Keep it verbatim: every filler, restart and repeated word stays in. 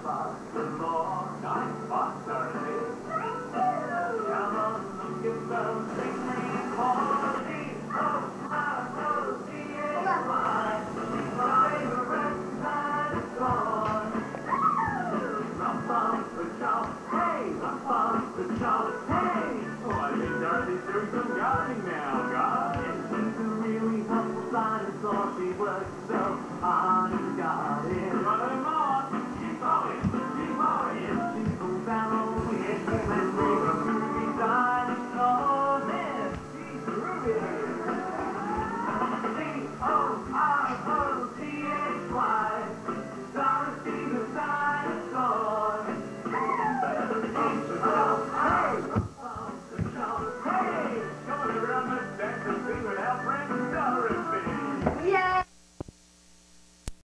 spot some more. Nice spot, Dorothy. Come on, look at those big green horses. Oh, my, oh, she is mine. She's my favorite dinosaur. Rump bump the chop, hey, rump bump the chop, hey. Oh, I think Dorothy's doing some gardening now, guys. She's a really helpful dinosaur. She works so